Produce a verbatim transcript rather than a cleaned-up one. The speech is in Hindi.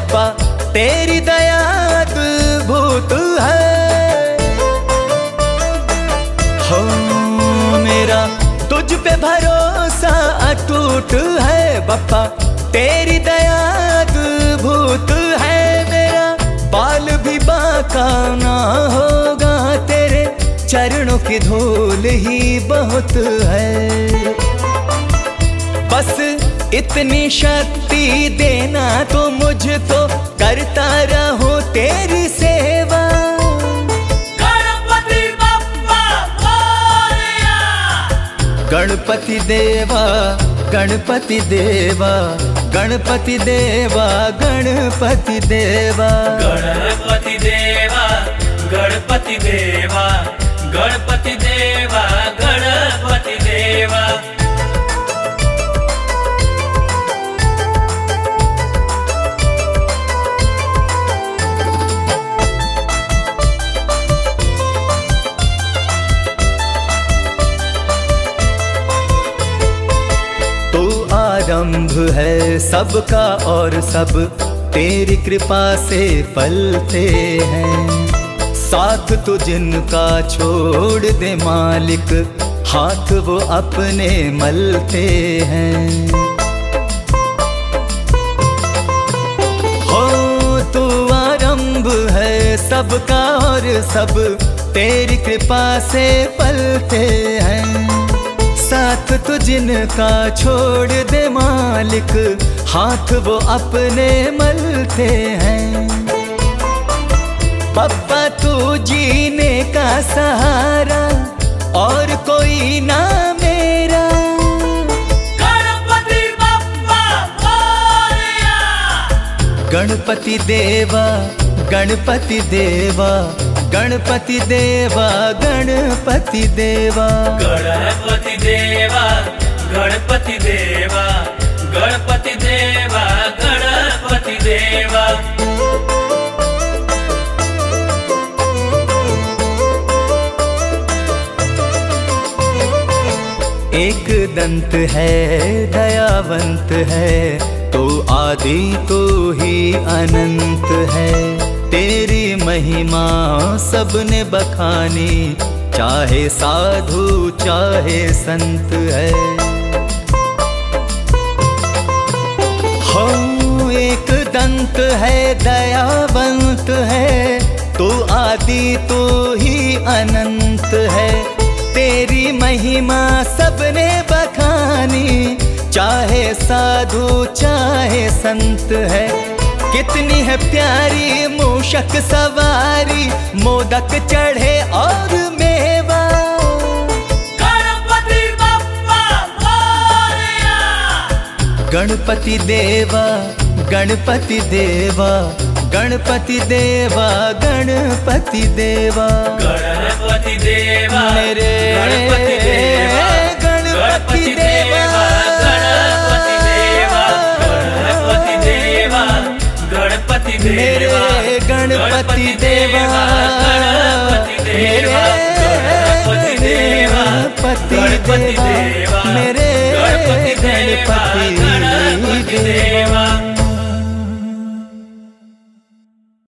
बप्पा तेरी दया अद्भुत है। हो मेरा तुझ पे भरोसा अटूट है, बप्पा तेरी दया अद्भुत है। मेरा बाल भी बाका ना होगा, तेरे चरणों की धूल ही बहुत है। बस इतनी शक्ति देना तो मुझको, करता रहूं तेरी सेवा। गणपति बप्पा मोरया। गणपति देवा गणपति देवा गणपति देवा गणपति देवा गणपति देवा गणपति देवा गणपति देवा गणपति देवा। आरंभ है सबका और सब तेरी कृपा से पलते हैं। साथ तो जिनका छोड़ दे मालिक, हाथ वो अपने मलते हैं। हो तू आरंभ है सबका और सब तेरी कृपा से पलते हैं। साथ तो जिनका छोड़ दे मालिक, हाथ वो अपने मलते हैं। बप्पा तू जीने का सहारा और कोई ना मेरा। गणपति बप्पा मोरया। गणपति देवा गणपति देवा गणपति देवा गणपति देवा गणपति देवा गणपति देवा गणपति देवा गणपति देवा। एक दंत है दयावंत है, तो आदि तो ही अनंत है। तेरी महिमा सबने बखानी, चाहे साधु चाहे संत है। हो एक दंत है दयावंत है, तो आदि तो ही अनंत है। तेरी महिमा सबने बखानी, चाहे साधु चाहे संत है। कितनी है प्यारी मूषक सवारी, मोदक चढ़े और मेवा। गणपति बप्पा मोरया। गणपति देवा गणपति देवा गणपति देवा गणपति देवा गणपति देवा मेरे गणपति देवा गणपति देवा गणपति देवा गणपति देवा गणपति मेरे गणपति देवा मेरे गणपति देवा गणपति देवा मेरे गणपति देवा।